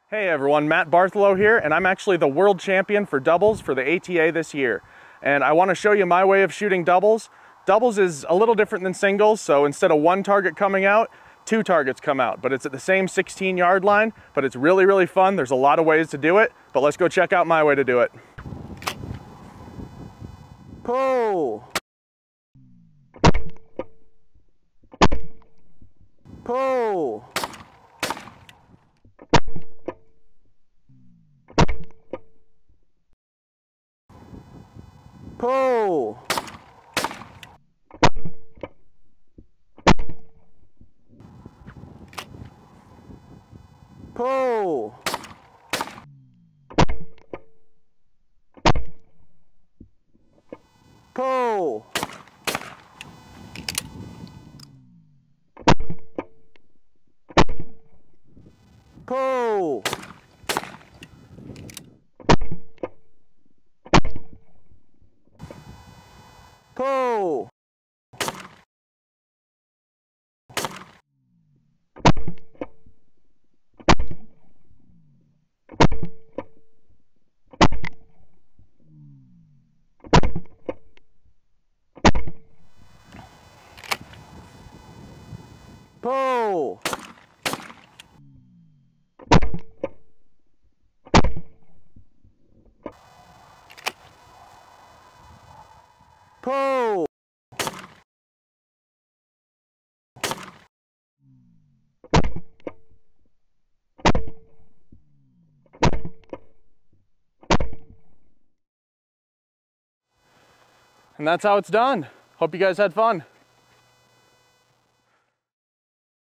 Hey everyone, Matt Bartholow here, and I'm actually the world champion for doubles for the ATA this year. And I want to show you my way of shooting doubles. Doubles is a little different than singles, so instead of one target coming out, two targets come out. But it's at the same 16-yard line, but it's really, really fun. There's a lot of ways to do it, but let's go check out my way to do it. Pull. Pull. Pull. Pull. Pull. Pull. Pull. Pull. Pull. And that's how it's done. Hope you guys had fun.